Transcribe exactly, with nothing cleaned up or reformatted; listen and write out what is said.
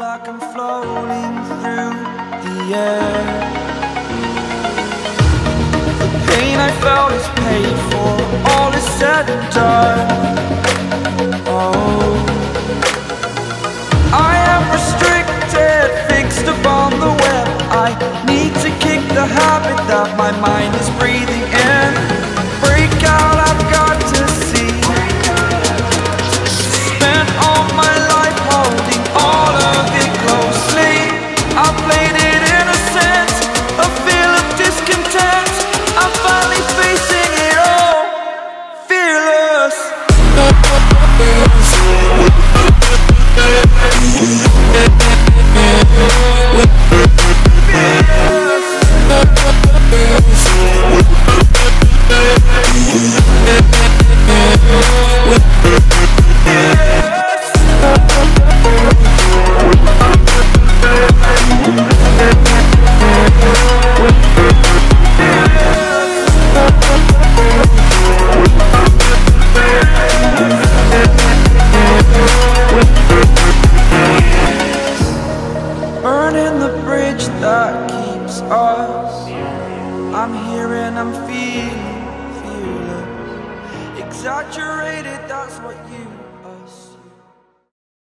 like I'm floating through the air. The pain I felt is paid for, all is said and done. Oh, I am restricted, fixed upon the web. I need to kick the habit that my mind is breathing in. Break out, I've got to see. Spent all my life holding all of it closely. I played it innocent, a feel of discontent. I'm finally facing it all, fearless. Burning the bridge that keeps us. I'm here and I'm feeling fearless. Exaggerated, that's what you